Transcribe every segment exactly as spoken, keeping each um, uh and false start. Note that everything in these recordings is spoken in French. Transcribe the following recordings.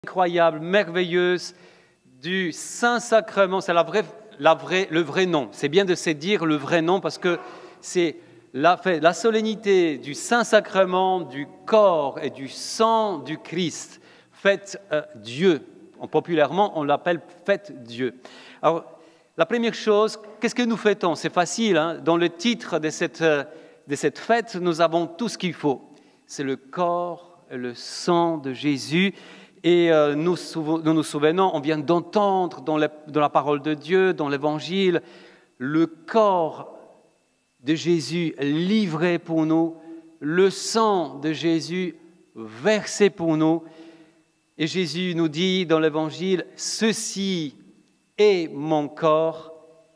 incroyable, merveilleuse du Saint-Sacrement. C'est la vraie, la vraie, le vrai nom. C'est bien de se dire le vrai nom parce que c'est la, la solennité du Saint-Sacrement, du corps et du sang du Christ. Fête euh, Dieu. Populairement, on l'appelle Fête Dieu. Alors, la première chose, qu'est-ce que nous fêtons? C'est facile, hein? Dans le titre de cette, de cette fête, nous avons tout ce qu'il faut. C'est le corps et le sang de Jésus. Et euh, nous, nous nous souvenons, on vient d'entendre dans, dans la parole de Dieu, dans l'Évangile, le corps de Jésus livré pour nous, le sang de Jésus versé pour nous. Et Jésus nous dit dans l'Évangile, « Ceci est mon corps,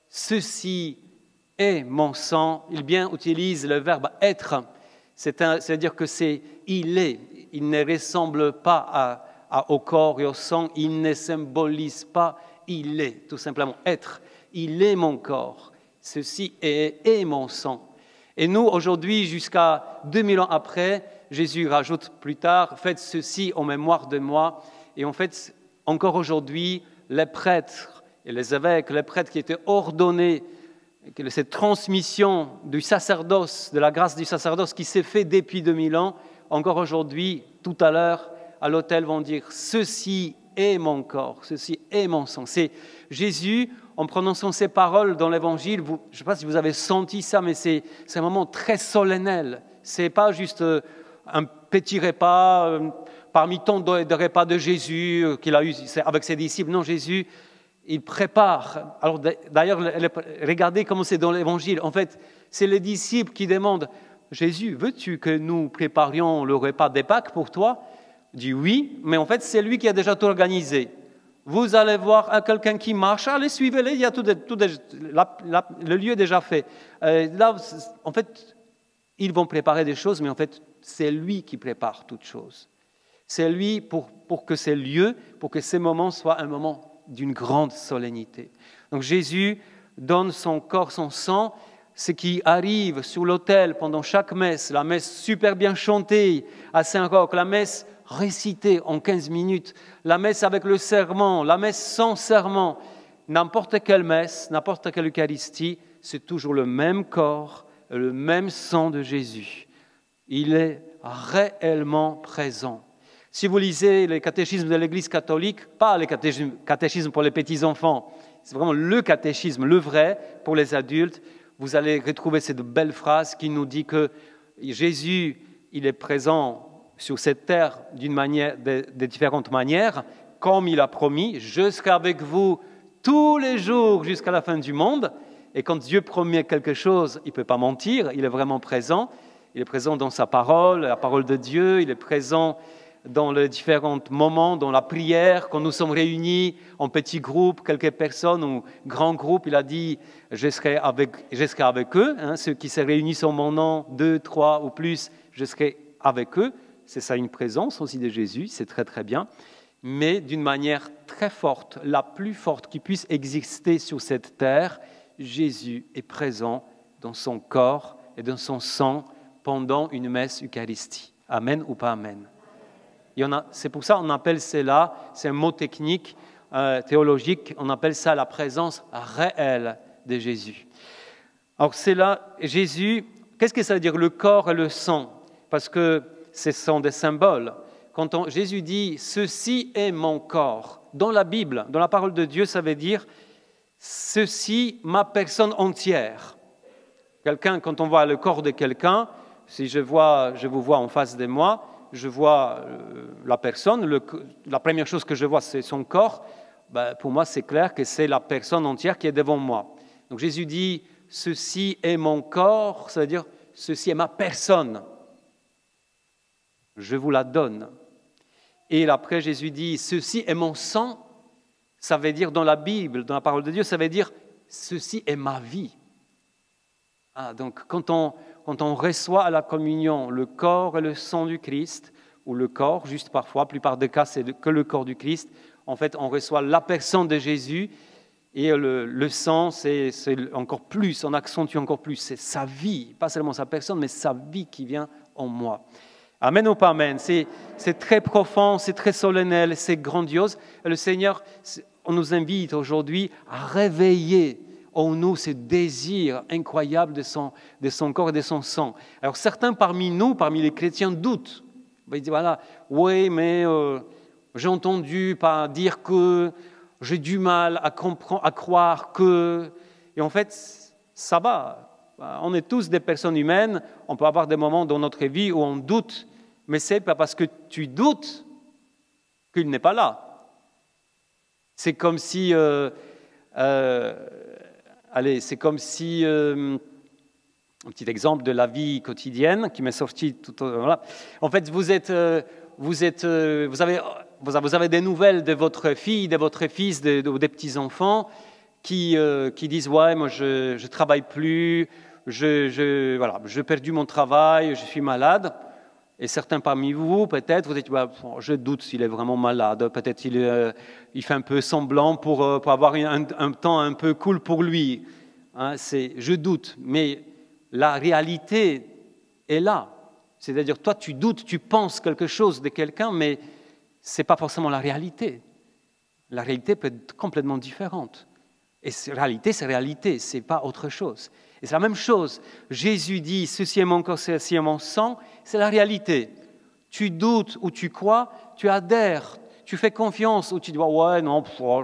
ceci est mon sang ». Il bien utilise le verbe « être », c'est-à-dire que c'est « il est ». Il ne ressemble pas à, à, au corps et au sang, il ne symbolise pas « il est », tout simplement « être ». Il est mon corps, ceci est, est mon sang. Et nous, aujourd'hui, jusqu'à deux mille ans après, Jésus rajoute plus tard, faites ceci en mémoire de moi. Et en fait, encore aujourd'hui, les prêtres et les évêques, les prêtres qui étaient ordonnés, cette transmission du sacerdoce, de la grâce du sacerdoce qui s'est fait depuis deux mille ans, encore aujourd'hui, tout à l'heure, à l'autel, vont dire, ceci est mon corps, ceci est mon sang. C'est Jésus, en prononçant ces paroles dans l'Évangile, vous, je ne sais pas si vous avez senti ça, mais c'est, c'est un moment très solennel. Ce n'est pas juste un petit repas euh, parmi tant de, de repas de Jésus euh, qu'il a eu avec ses disciples. Non, Jésus, il prépare. Alors d'ailleurs, regardez comment c'est dans l'Évangile. En fait, c'est les disciples qui demandent, Jésus, veux-tu que nous préparions le repas des Pâques pour toi? Il dit oui, mais en fait, c'est lui qui a déjà tout organisé. Vous allez voir quelqu'un qui marche, allez, suivez-le, il y a tout, tout la, la, le lieu est déjà fait. Euh, là, en fait, ils vont préparer des choses, mais en fait, c'est lui qui prépare toutes choses. C'est lui pour, pour que ces lieux, pour que ces moments soient un moment d'une grande solennité. Donc Jésus donne son corps, son sang, ce qui arrive sur l'autel pendant chaque messe, la messe super bien chantée à Saint-Roch, la messe récitée en quinze minutes, la messe avec le serment, la messe sans serment, n'importe quelle messe, n'importe quelle Eucharistie, c'est toujours le même corps, le même sang de Jésus. Il est réellement présent. Si vous lisez les catéchismes de l'Église catholique, pas les catéchismes, catéchismes pour les petits-enfants, c'est vraiment le catéchisme, le vrai, pour les adultes, vous allez retrouver cette belle phrase qui nous dit que Jésus, il est présent sur cette terre d'une manière, de, de différentes manières, comme il a promis, je serai avec vous tous les jours jusqu'à la fin du monde. Et quand Dieu promet quelque chose, il ne peut pas mentir, il est vraiment présent. Il est présent dans sa parole, la parole de Dieu, il est présent dans les différents moments, dans la prière, quand nous sommes réunis en petits groupes, quelques personnes ou grands groupes, il a dit « je serai avec, je serai avec eux hein, », ceux qui se réunissent en mon nom, deux, trois ou plus, je serai avec eux. C'est ça une présence aussi de Jésus, c'est très très bien, mais d'une manière très forte, la plus forte qui puisse exister sur cette terre, Jésus est présent dans son corps et dans son sang pendant une messe Eucharistie. Amen ou pas Amen? Il y en a, c'est pour ça qu'on appelle cela, c'est un mot technique, euh, théologique, on appelle ça la présence réelle de Jésus. Alors c'est là, Jésus, qu'est-ce que ça veut dire le corps et le sang? Parce que ce sont des symboles. Quand on, Jésus dit « ceci est mon corps », dans la Bible, dans la parole de Dieu, ça veut dire « ceci, ma personne entière ». Quelqu'un, quand on voit le corps de quelqu'un, si je, vois, je vous vois en face de moi, je vois euh, la personne, le, la première chose que je vois, c'est son corps, ben, pour moi, c'est clair que c'est la personne entière qui est devant moi. Donc Jésus dit « ceci est mon corps », ça veut dire « ceci est ma personne ». Je vous la donne. Et après, Jésus dit, ceci est mon sang. Ça veut dire, dans la Bible, dans la parole de Dieu, ça veut dire, ceci est ma vie. Ah, donc, quand on, quand on reçoit à la communion le corps et le sang du Christ, ou le corps, juste parfois, la plupart des cas, c'est que le corps du Christ, en fait, on reçoit la personne de Jésus, et le, le sang, c'est, c'est encore plus, on accentue encore plus, c'est sa vie, pas seulement sa personne, mais sa vie qui vient en moi. Amen ou pas amen? C'est, c'est très profond, c'est très solennel, c'est grandiose. Et le Seigneur, on nous invite aujourd'hui à réveiller en nous ce désir incroyable de son, de son corps et de son sang. Alors certains parmi nous, parmi les chrétiens, doutent. Ils disent, voilà, oui, mais euh, j'ai entendu pas dire que, j'ai du mal à, comprendre, à croire que... Et en fait, ça va. On est tous des personnes humaines, on peut avoir des moments dans notre vie où on doute, mais ce n'est pas parce que tu doutes qu'il n'est pas là. C'est comme si... Euh, euh, allez, c'est comme si... Euh, un petit exemple de la vie quotidienne qui m'est sorti tout au... Voilà. En fait, vous êtes... Euh, vous, êtes euh, vous, avez, vous avez des nouvelles de votre fille, de votre fils, de, de, des petits-enfants qui, euh, qui disent « Ouais, moi, je ne travaille plus, je, je, voilà, j'ai perdu mon travail, je suis malade. » Et certains parmi vous, peut-être, vous dites bah, « Je doute s'il est vraiment malade. Peut-être qu'il euh, il fait un peu semblant pour, euh, pour avoir un, un temps un peu cool pour lui. Hein, » c'est, je doute, mais la réalité est là. C'est-à-dire, toi, tu doutes, tu penses quelque chose de quelqu'un, mais ce n'est pas forcément la réalité. La réalité peut être complètement différente. Et la réalité, c'est la réalité, ce n'est pas autre chose. Et c'est la même chose. Jésus dit, ceci est mon corps, ceci est mon sang, c'est la réalité. Tu doutes ou tu crois, tu adhères, tu fais confiance ou tu dis, ouais, non,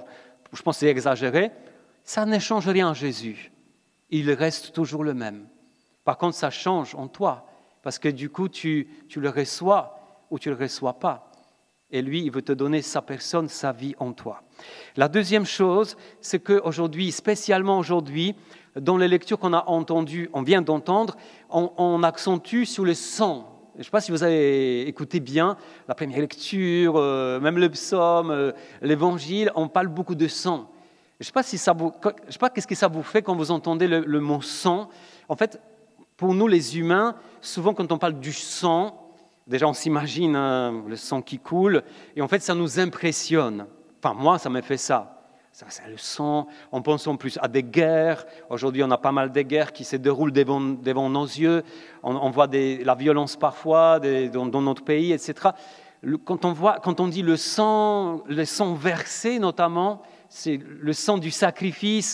je pense que c'est exagéré. Ça ne change rien à Jésus. Il reste toujours le même. Par contre, ça change en toi, parce que du coup, tu, tu le reçois ou tu ne le reçois pas. Et lui, il veut te donner sa personne, sa vie en toi. La deuxième chose, c'est qu'aujourd'hui, spécialement aujourd'hui, dans les lectures qu'on a entendues, on vient d'entendre, on, on accentue sur le sang. Je ne sais pas si vous avez écouté bien la première lecture, euh, même le psaume, euh, l'évangile, on parle beaucoup de sang. Je ne sais pas, si ça vous, je sais pas qu'est-ce que ça vous fait quand vous entendez le, le mot sang. En fait, pour nous les humains, souvent quand on parle du sang, déjà on s'imagine hein, le sang qui coule, et en fait ça nous impressionne. Enfin moi, ça me fait ça. Ça, c'est le sang. On pense en plus à des guerres. Aujourd'hui, on a pas mal de guerres qui se déroulent devant, devant nos yeux. On, on voit des, la violence parfois des, dans, dans notre pays, et cetera. Le, quand, on voit, quand on dit le sang, le sang versé notamment, c'est le sang du sacrifice,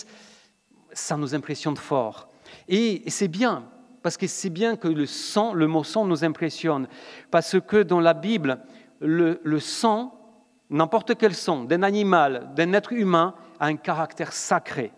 ça nous impressionne fort. Et, et c'est bien, parce que c'est bien que le sang, le mot sang nous impressionne. Parce que dans la Bible, le, le sang, n'importe quel sang, d'un animal, d'un être humain, a un caractère sacré.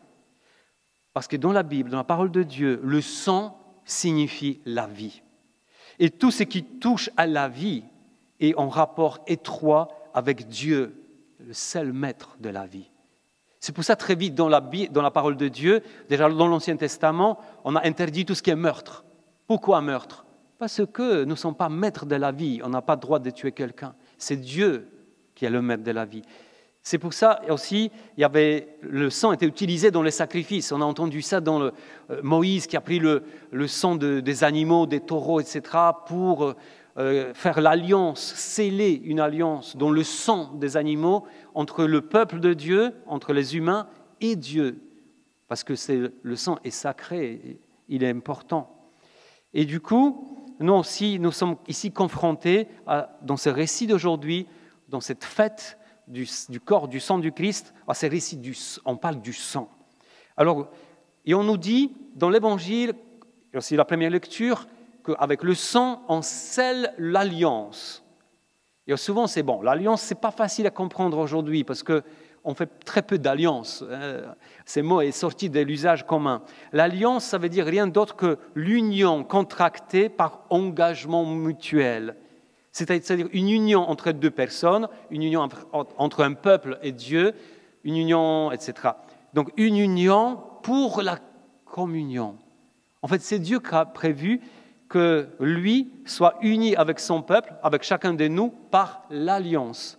Parce que dans la Bible, dans la parole de Dieu, le sang signifie la vie. Et tout ce qui touche à la vie est en rapport étroit avec Dieu, le seul maître de la vie. C'est pour ça, très vite, dans la, dans la parole de Dieu, déjà dans l'Ancien Testament, on a interdit tout ce qui est meurtre. Pourquoi meurtre? Parce que nous ne sommes pas maîtres de la vie, on n'a pas le droit de tuer quelqu'un. C'est Dieu qui est le maître de la vie. C'est pour ça aussi, il y avait, le sang était utilisé dans les sacrifices. On a entendu ça dans le, euh, Moïse qui a pris le, le sang de, des animaux, des taureaux, et cetera, pour euh, faire l'alliance, sceller une alliance dans le sang des animaux entre le peuple de Dieu, entre les humains et Dieu. Parce que c'est, le sang est sacré, il est important. Et du coup, nous aussi, nous sommes ici confrontés, à, dans ce récit d'aujourd'hui, dans cette fête du, du corps, du sang du Christ, à ces récits, du, on parle du sang. Alors, et on nous dit, dans l'Évangile, et aussi la première lecture, qu'avec le sang, on scelle l'alliance. Et souvent, c'est bon. L'alliance, ce n'est pas facile à comprendre aujourd'hui, parce qu'on fait très peu d'alliances. Ce mot est sorti de l'usage commun. L'alliance, ça veut dire rien d'autre que l'union contractée par engagement mutuel. C'est-à-dire une union entre deux personnes, une union entre un peuple et Dieu, une union, et cetera. Donc une union pour la communion. En fait, c'est Dieu qui a prévu que lui soit uni avec son peuple, avec chacun de nous, par l'alliance.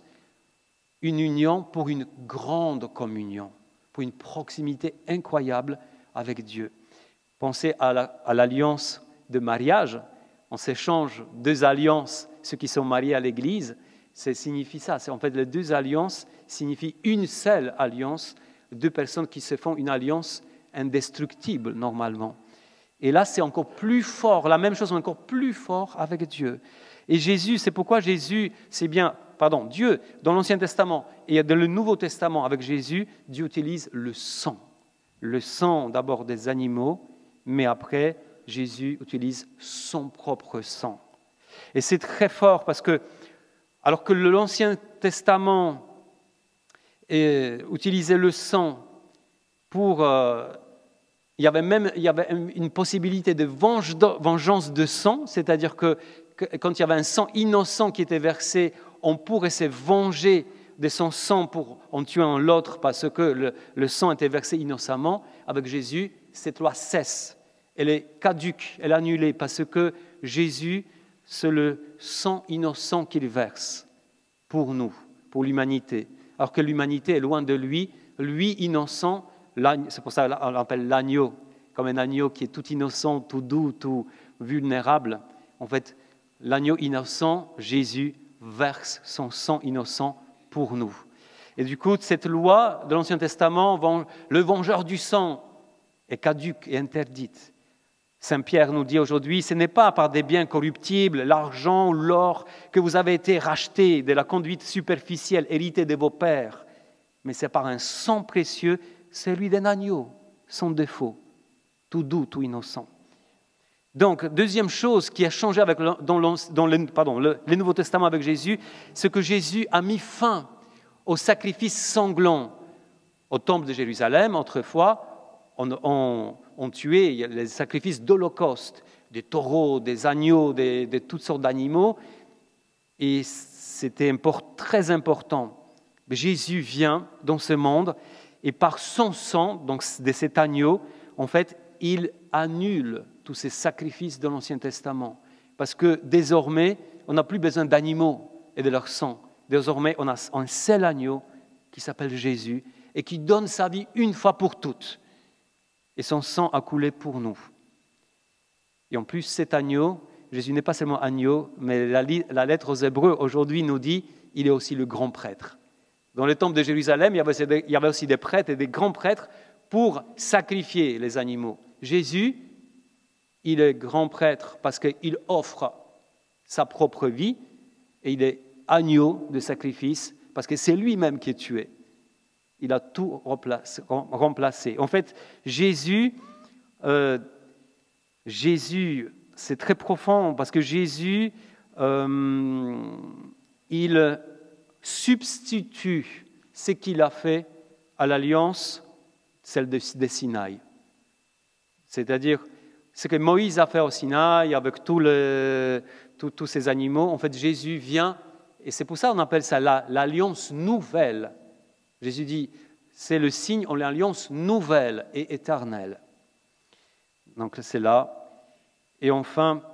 Une union pour une grande communion, pour une proximité incroyable avec Dieu. Pensez à, la, à l'alliance de mariage. On s'échange deux alliances. Ceux qui sont mariés à l'Église, ça signifie ça. C'est en fait, les deux alliances signifient une seule alliance, deux personnes qui se font une alliance indestructible normalement. Et là, c'est encore plus fort, la même chose, mais encore plus fort avec Dieu. Et Jésus, c'est pourquoi Jésus, c'est bien, pardon, Dieu, dans l'Ancien Testament et dans le Nouveau Testament avec Jésus, Dieu utilise le sang. Le sang d'abord des animaux, mais après, Jésus utilise son propre sang. Et c'est très fort parce que, alors que l'Ancien Testament eh, utilisait le sang pour... Euh, il y avait même il y avait une possibilité de vengeance de sang, c'est-à-dire que, que quand il y avait un sang innocent qui était versé, on pourrait se venger de son sang pour, en tuant l'autre parce que le, le sang était versé innocemment. Avec Jésus, cette loi cesse. Elle est caduque, elle est annulée parce que Jésus, c'est le sang innocent qu'il verse pour nous, pour l'humanité. Alors que l'humanité est loin de lui, lui innocent, c'est pour ça qu'on l'appelle l'agneau, comme un agneau qui est tout innocent, tout doux, tout vulnérable. En fait, l'agneau innocent, Jésus, verse son sang innocent pour nous. Et du coup, cette loi de l'Ancien Testament, le vengeur du sang, est caduque et interdite. Saint Pierre nous dit aujourd'hui, ce n'est pas par des biens corruptibles, l'argent ou l'or, que vous avez été rachetés de la conduite superficielle héritée de vos pères, mais c'est par un sang précieux, celui d'un agneau, sans défaut, tout doux, tout innocent. Donc, deuxième chose qui a changé avec le, dans, le, dans le, pardon, le, le Nouveau Testament avec Jésus, c'est que Jésus a mis fin aux sacrifices sanglants. Au temple de Jérusalem, autrefois, on, on, on tuait les sacrifices d'Holocauste, des taureaux, des agneaux, des, de toutes sortes d'animaux, et c'était import, très important. Mais Jésus vient dans ce monde, et par son sang, donc de cet agneau, en fait, il annule tous ces sacrifices de l'Ancien Testament. Parce que désormais, on n'a plus besoin d'animaux et de leur sang. Désormais, on a un seul agneau qui s'appelle Jésus et qui donne sa vie une fois pour toutes. Et son sang a coulé pour nous. Et en plus, cet agneau, Jésus n'est pas seulement agneau, mais la, la lettre aux Hébreux aujourd'hui nous dit il est aussi le grand prêtre. Dans le temple de Jérusalem, il y avait, il y avait aussi des prêtres et des grands prêtres pour sacrifier les animaux. Jésus, il est grand prêtre parce qu'il offre sa propre vie et il est agneau de sacrifice parce que c'est lui-même qui est tué. Il a tout remplacé. En fait, Jésus, euh, Jésus, c'est très profond parce que Jésus, euh, il substitue ce qu'il a fait à l'alliance, celle de, de Sinaï. C'est-à-dire, ce que Moïse a fait au Sinaï avec tous les, tous, tous ces animaux, en fait, Jésus vient, et c'est pour ça qu'on appelle ça la, l'alliance nouvelle. Jésus dit, c'est le signe de l'alliance nouvelle et éternelle. Donc, c'est là. Et enfin,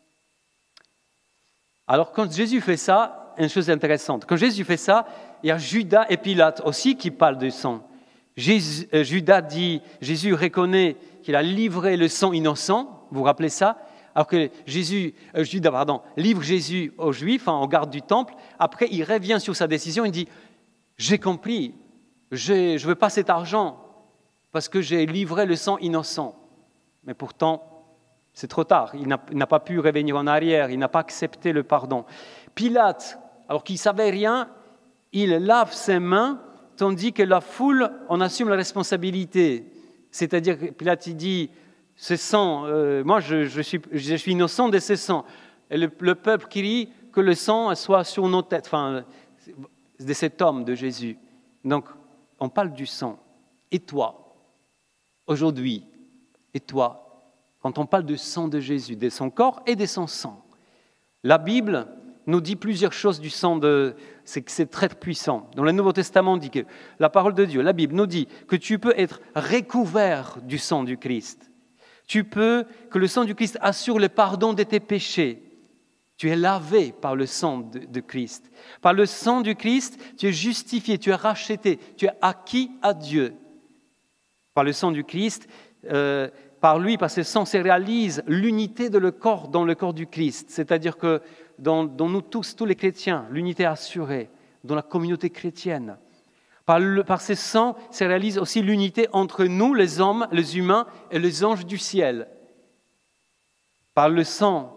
alors quand Jésus fait ça, une chose intéressante, quand Jésus fait ça, il y a Judas et Pilate aussi qui parlent du sang. Jésus, euh, Judas dit, Jésus reconnaît qu'il a livré le sang innocent, vous vous rappelez ça? Alors que Jésus, euh, Judas pardon, livre Jésus aux Juifs, hein, aux gardes du temple, après il revient sur sa décision, il dit, j'ai compris, j'ai, je ne veux pas cet argent parce que j'ai livré le sang innocent. Mais pourtant, c'est trop tard, il n'a, il n'a pas pu revenir en arrière, il n'a pas accepté le pardon. Pilate, alors qu'il ne savait rien, il lave ses mains, tandis que la foule en assume la responsabilité. C'est-à-dire que Pilate il dit, ce sang, euh, moi je, je, suis, je suis innocent de ce sang. Et le, le peuple crie que le sang soit sur nos têtes, enfin, de cet homme de Jésus. Donc, on parle du sang. Et toi, aujourd'hui, et toi, quand on parle du sang de Jésus, de son corps et de son sang, la Bible nous dit plusieurs choses du sang de... C'est que c'est très puissant. Dans le Nouveau Testament, on dit que la parole de Dieu, la Bible, nous dit que tu peux être recouvert du sang du Christ. Tu peux, que le sang du Christ assure le pardon de tes péchés. Tu es lavé par le sang de, de Christ. Par le sang du Christ, tu es justifié, tu es racheté, tu es acquis à Dieu. Par le sang du Christ, euh, par lui, par ce sang, se réalise l'unité de le corps dans le corps du Christ. C'est-à-dire que dans, dans nous tous, tous les chrétiens, l'unité est assurée dans la communauté chrétienne. Par, le, par ce sang, se réalise aussi l'unité entre nous, les hommes, les humains, et les anges du ciel. Par le sang,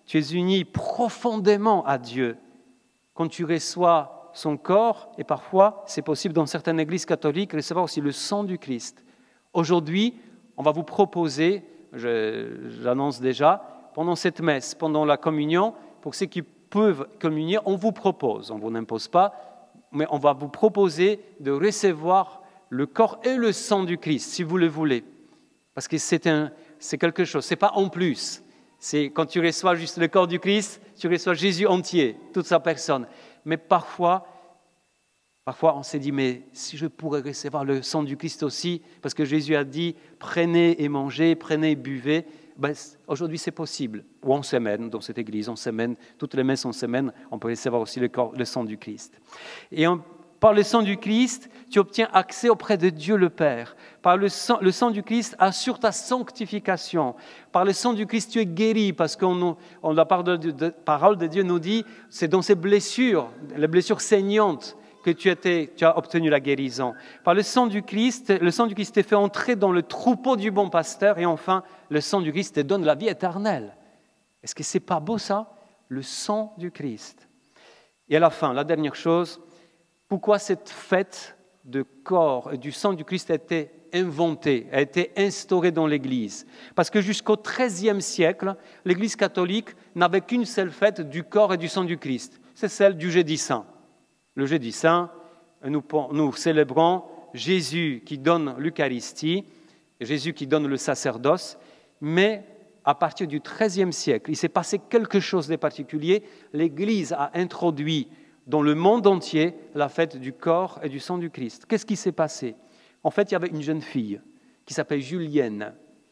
Tu es uni profondément à Dieu quand tu reçois son corps, et parfois, c'est possible dans certaines églises catholiques, recevoir aussi le sang du Christ. Aujourd'hui, on va vous proposer, je, j'annonce déjà, pendant cette messe, pendant la communion, pour ceux qui peuvent communier, on vous propose, on ne vous impose pas, mais on va vous proposer de recevoir le corps et le sang du Christ, si vous le voulez. Parce que c'est, un, c'est quelque chose, ce n'est pas en plus. C'est quand tu reçois juste le corps du Christ, tu reçois Jésus entier, toute sa personne. Mais parfois, parfois on s'est dit, mais si je pourrais recevoir le sang du Christ aussi, parce que Jésus a dit, prenez et mangez, prenez et buvez, ben, aujourd'hui c'est possible. Ou en semaine, dans cette église, en semaine, toutes les messes en semaine, on peut recevoir aussi le, corps, le sang du Christ. Et on, par le sang du Christ, tu obtiens accès auprès de Dieu le Père. Par le sang, le sang du Christ assure ta sanctification. Par le sang du Christ, tu es guéri, parce que la parole de, de, parole de Dieu nous dit, c'est dans ces blessures, les blessures saignantes, que tu, étais, tu as obtenu la guérison. Par le sang du Christ, le sang du Christ te fait entrer dans le troupeau du bon pasteur, et enfin, le sang du Christ te donne la vie éternelle. Est-ce que c'est pas beau ça? Le sang du Christ. Et à la fin, la dernière chose, pourquoi cette fête de corps et du sang du Christ a été inventée, a été instaurée dans l'Église? Parce que jusqu'au treizième siècle, l'Église catholique n'avait qu'une seule fête du corps et du sang du Christ. C'est celle du Jeudi Saint. Le Jeudi Saint, nous, nous célébrons Jésus qui donne l'Eucharistie, Jésus qui donne le sacerdoce, mais à partir du treizième siècle, il s'est passé quelque chose de particulier. L'Église a introduit dans le monde entier la fête du corps et du sang du Christ. Qu'est-ce qui s'est passé? En fait, il y avait une jeune fille qui s'appelle Julienne.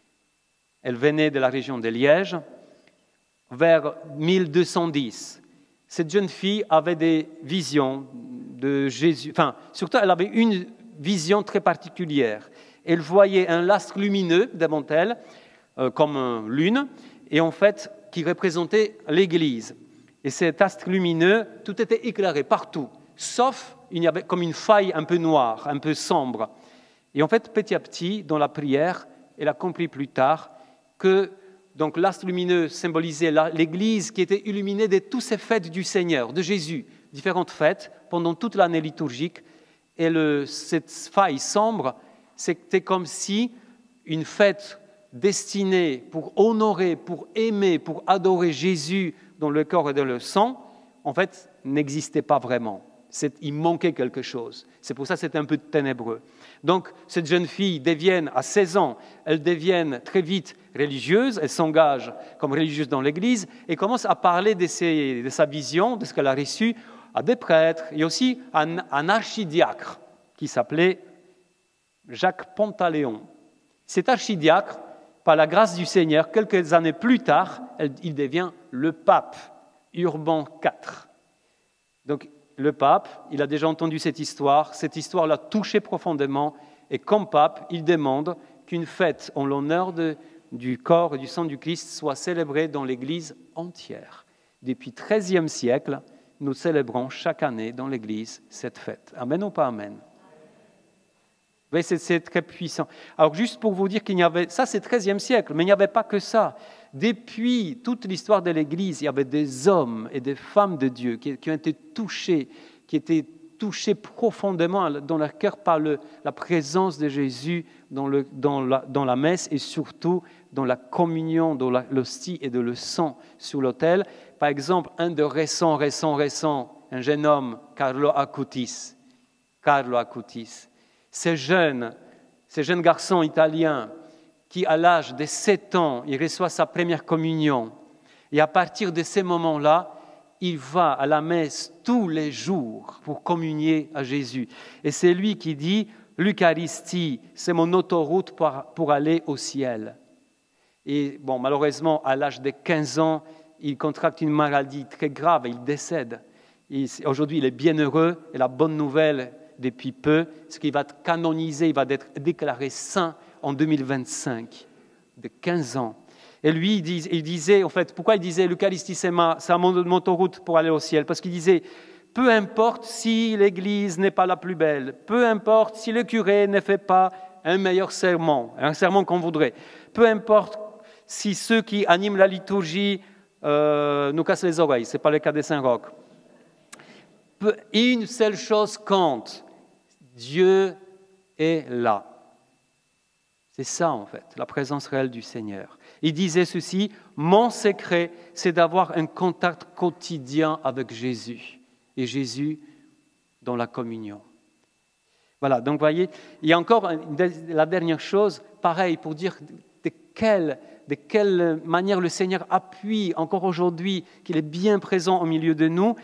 Elle venait de la région de Liège vers mille deux cent dix. Cette jeune fille avait des visions de Jésus. Enfin, surtout, elle avait une vision très particulière. Elle voyait un lastre lumineux devant elle, euh, comme une lune, et en fait, qui représentait l'Église. Et cet astre lumineux, tout était éclairé partout, sauf il y avait comme une faille un peu noire, un peu sombre. Et en fait, petit à petit, dans la prière, elle a compris plus tard que donc, l'astre lumineux symbolisait l'Église qui était illuminée de toutes ces fêtes du Seigneur, de Jésus, différentes fêtes pendant toute l'année liturgique. Et le, cette faille sombre, c'était comme si une fête destinée pour honorer, pour aimer, pour adorer Jésus dans le corps et dans le sang, en fait, n'existait pas vraiment. C'est, il manquait quelque chose. C'est pour ça que c'était un peu ténébreux. Donc, cette jeune fille devient, à seize ans, elle devient très vite religieuse, elle s'engage comme religieuse dans l'Église et commence à parler de, ses, de sa vision, de ce qu'elle a reçu, à des prêtres et aussi à un, un archidiacre qui s'appelait Jacques Pantaléon. Cet archidiacre, par la grâce du Seigneur, quelques années plus tard, elle, il devient le pape Urbain quatre. Donc, le pape, il a déjà entendu cette histoire, cette histoire l'a touché profondément, et comme pape, il demande qu'une fête en l'honneur de, du corps et du sang du Christ soit célébrée dans l'Église entière. Depuis le treizième siècle, nous célébrons chaque année dans l'Église cette fête. Amen ou pas amen? Oui, c'est, c'est très puissant. Alors, juste pour vous dire qu'il y avait... Ça, c'est le treizième siècle, mais il n'y avait pas que ça. Depuis toute l'histoire de l'Église, il y avait des hommes et des femmes de Dieu qui, qui ont été touchés, qui étaient touchés profondément dans leur cœur par le, la présence de Jésus dans, le, dans, la, dans la messe et surtout dans la communion, dans la, l'hostie et de le sang sur l'autel. Par exemple, un de récent, récent, récent, un jeune homme, Carlo Acutis. Carlo Acutis. Ce jeune, ce jeune garçon italien qui, à l'âge de sept ans, il reçoit sa première communion. Et à partir de ces moments-là, il va à la messe tous les jours pour communier à Jésus. Et c'est lui qui dit « L'Eucharistie, c'est mon autoroute pour, pour aller au ciel ». Et bon, malheureusement, à l'âge de quinze ans, il contracte une maladie très grave et il décède. Et aujourd'hui, il est bien heureux. Et la bonne nouvelle, depuis peu, c'est qu'il va être canonisé, il va être déclaré saint en deux mille vingt-cinq, de quinze ans. Et lui, il, dis, il disait, en fait, pourquoi il disait l'Eucharistie, c'est, ma, c'est mon, mon autoroute pour aller au ciel? Parce qu'il disait, peu importe si l'Église n'est pas la plus belle, peu importe si le curé ne fait pas un meilleur sermon, un sermon qu'on voudrait, peu importe si ceux qui animent la liturgie euh, nous casse les oreilles. Ce n'est pas le cas des Saint-Roch. Une seule chose compte, Dieu est là. C'est ça en fait, la présence réelle du Seigneur. Il disait ceci, mon secret, c'est d'avoir un contact quotidien avec Jésus. Et Jésus dans la communion. Voilà, donc vous voyez, il y a encore la dernière chose, pareil, pour dire de quelle, de quelle manière le Seigneur appuie encore aujourd'hui, qu'il est bien présent au milieu de nous.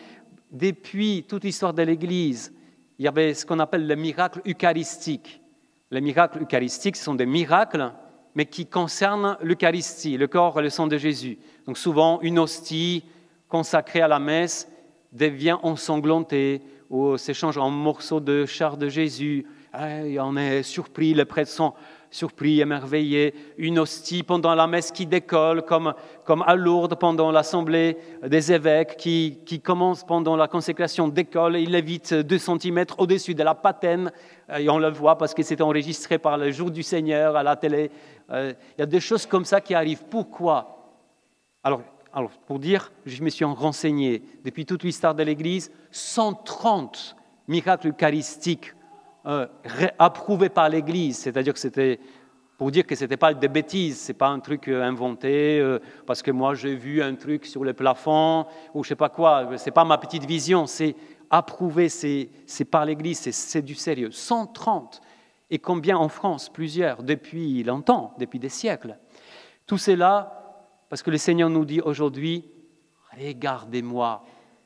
Depuis toute l'histoire de l'Église, il y avait ce qu'on appelle le miracle eucharistique. Les miracles eucharistiques, ce sont des miracles, mais qui concernent l'Eucharistie, le corps et le sang de Jésus. Donc souvent, une hostie consacrée à la messe devient ensanglantée ou s'échange en morceaux de chair de Jésus. Et on est surpris, les prêtres sont surpris, émerveillés. Une hostie pendant la messe qui décolle, comme, comme à Lourdes pendant l'assemblée des évêques, qui, qui commence pendant la consécration, décolle, il lévite deux centimètres au-dessus de la patène. Et on le voit parce que c'était enregistré par le jour du Seigneur à la télé. Il y a des choses comme ça qui arrivent. Pourquoi ? Alors, alors, pour dire, je me suis renseigné, depuis toute l'histoire de l'Église, cent trente miracles eucharistiques euh, approuvés par l'Église, c'est-à-dire que c'était, pour dire que ce n'était pas des bêtises, ce n'est pas un truc inventé, euh, parce que moi j'ai vu un truc sur le plafond, ou je ne sais pas quoi, ce n'est pas ma petite vision, c'est approuvé, c'est, c'est par l'Église, c'est, c'est du sérieux. cent trente, et combien en France ? Plusieurs, depuis longtemps, depuis des siècles. Tout cela, parce que le Seigneur nous dit aujourd'hui, regardez-moi,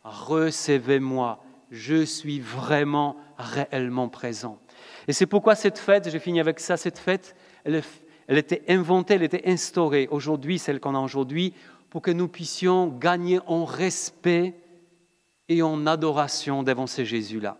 recevez-moi, je suis vraiment, réellement présent. Et c'est pourquoi cette fête, je finis avec ça, cette fête, elle, elle était inventée, elle était instaurée aujourd'hui, celle qu'on a aujourd'hui, pour que nous puissions gagner en respect et en adoration devant ce Jésus-là.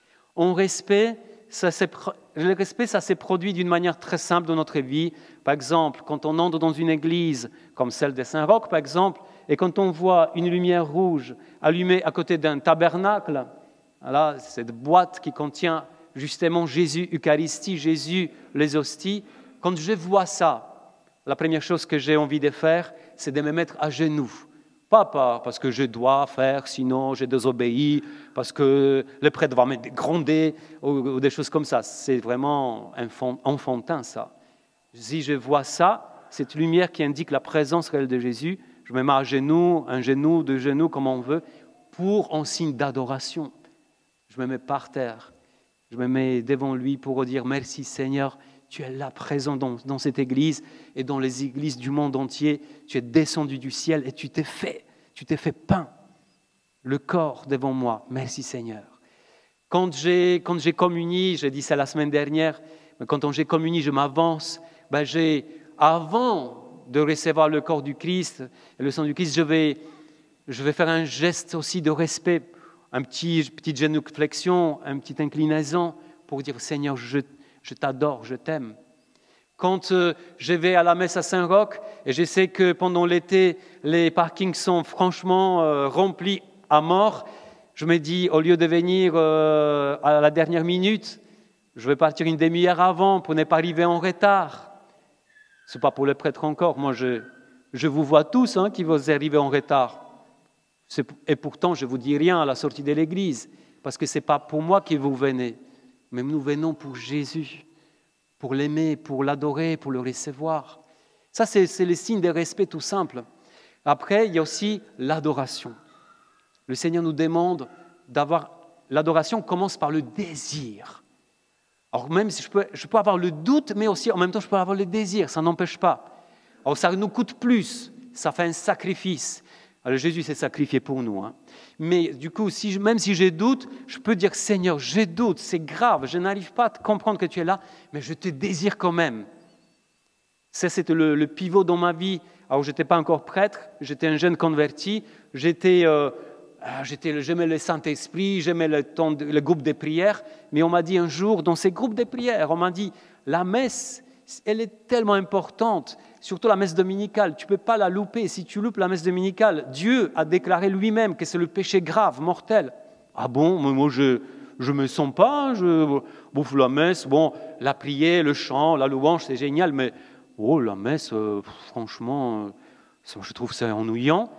En respect, ça s'est, le respect, ça s'est produit d'une manière très simple dans notre vie. Par exemple, quand on entre dans une église, comme celle de Saint-Roch, par exemple, et quand on voit une lumière rouge allumée à côté d'un tabernacle, là, cette boîte qui contient justement Jésus, Eucharistie, Jésus, les hosties, quand je vois ça, la première chose que j'ai envie de faire, c'est de me mettre à genoux. Pas parce que je dois faire, sinon j'ai désobéi, parce que le prêtre va me gronder, ou, ou des choses comme ça. C'est vraiment enfantin, ça. Si je vois ça, cette lumière qui indique la présence réelle de Jésus, je me mets à genoux, un genou, deux genoux, comme on veut, pour en signe d'adoration. Je me mets par terre, je me mets devant lui pour dire « Merci Seigneur ». Tu es là présent dans, dans cette église et dans les églises du monde entier. Tu es descendu du ciel et tu t'es fait, tu t'es fait peint le corps devant moi. Merci Seigneur. Quand j'ai, quand j'ai communié, j'ai dit ça la semaine dernière, mais quand j'ai communié, je m'avance. Ben j'ai, avant de recevoir le corps du Christ et le sang du Christ, je vais, je vais faire un geste aussi de respect, un petit, petite génuflexion, une petite inclinaison pour dire Seigneur, je Je t'adore, je t'aime. Quand euh, je vais à la messe à Saint-Roch et je sais que pendant l'été, les parkings sont franchement euh, remplis à mort, je me dis, au lieu de venir euh, à la dernière minute, je vais partir une demi-heure avant pour ne pas arriver en retard. Ce n'est pas pour les prêtres encore. Moi, je, je vous vois tous hein, qui vous arrivez en retard. C'est, et pourtant, je ne vous dis rien à la sortie de l'église, parce que ce n'est pas pour moi que vous venez. Mais nous venons pour Jésus, pour l'aimer, pour l'adorer, pour le recevoir. Ça, c'est, c'est le signe de respect tout simple. Après, il y a aussi l'adoration. Le Seigneur nous demande d'avoir... L'adoration commence par le désir. Alors même si je peux, je peux avoir le doute, mais aussi en même temps, je peux avoir le désir, ça n'empêche pas. Alors ça nous coûte plus, ça fait un sacrifice. Alors Jésus s'est sacrifié pour nous. Hein. Mais du coup, si je, même si j'ai doute, je peux dire, Seigneur, j'ai doute, c'est grave, je n'arrive pas à comprendre que tu es là, mais je te désire quand même. Ça, c'était le, le pivot dans ma vie. Alors, je n'étais pas encore prêtre, j'étais un jeune converti, j'étais, euh, j'étais, j'aimais le Saint-Esprit, j'aimais le, temps de, le groupe de prière, mais on m'a dit un jour, dans ces groupes de prière, on m'a dit, la messe, elle est tellement importante, surtout la messe dominicale, tu ne peux pas la louper. Si tu loupes la messe dominicale, Dieu a déclaré lui-même que c'est le péché grave, mortel. Ah bon, mais moi je ne me sens pas, je bouffe la messe, bon, la prière, le chant, la louange, c'est génial, mais oh, la messe, euh, franchement, euh, je trouve ça ennuyant.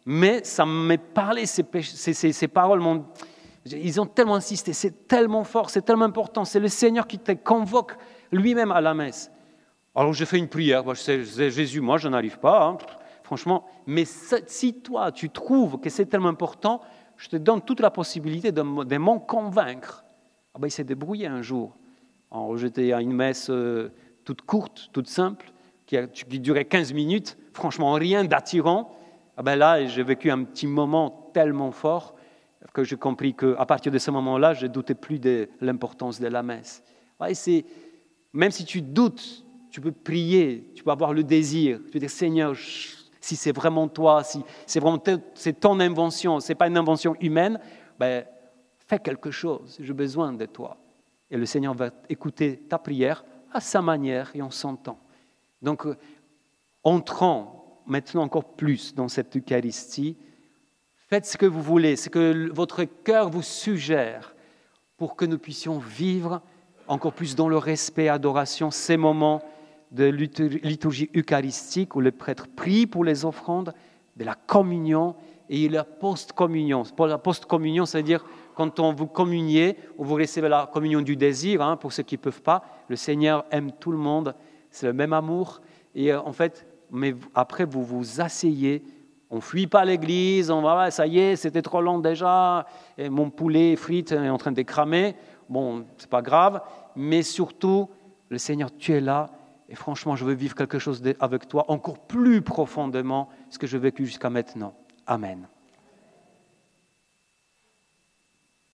Mais ça m'est parlé, ces, ces, ces, ces paroles, m'ont, ils ont tellement insisté, c'est tellement fort, c'est tellement important, c'est le Seigneur qui te convoque lui-même à la messe. Alors je fais une prière, je sais, je sais, Jésus, moi je n'arrive pas, hein, franchement, mais si toi tu trouves que c'est tellement important, je te donne toute la possibilité de, de m'en convaincre. Ah ben, il s'est débrouillé un jour. Alors, j'étais à une messe euh, toute courte, toute simple, qui, a, qui durait quinze minutes, franchement rien d'attirant. Ah ben là, j'ai vécu un petit moment tellement fort que j'ai compris qu'à partir de ce moment-là, je ne doutais plus de l'importance de la messe. Ouais, c'est, même si tu doutes, tu peux prier, tu peux avoir le désir, tu peux dire Seigneur, si c'est vraiment toi, si c'est vraiment te, c'est ton invention, ce n'est pas une invention humaine, ben, fais quelque chose, j'ai besoin de toi. Et le Seigneur va écouter ta prière à sa manière et en son temps. Donc, entrons maintenant encore plus dans cette Eucharistie, faites ce que vous voulez, ce que votre cœur vous suggère pour que nous puissions vivre encore plus dans le respect et adoration ces moments de liturgie eucharistique où le prêtre prie pour les offrandes, de la communion et la post-communion. Pour la post-communion, c'est-à-dire quand on vous communiez, ou vous recevez la communion du désir, hein, pour ceux qui ne peuvent pas, le Seigneur aime tout le monde, c'est le même amour. Et euh, en fait, mais après vous vous asseyez, on ne fuit pas l'église, on va, ça y est, c'était trop long déjà, et mon poulet frites est en train de cramer, bon, c'est pas grave, mais surtout, le Seigneur, tu es là, et franchement, je veux vivre quelque chose avec toi encore plus profondément que ce que j'ai vécu jusqu'à maintenant. Amen.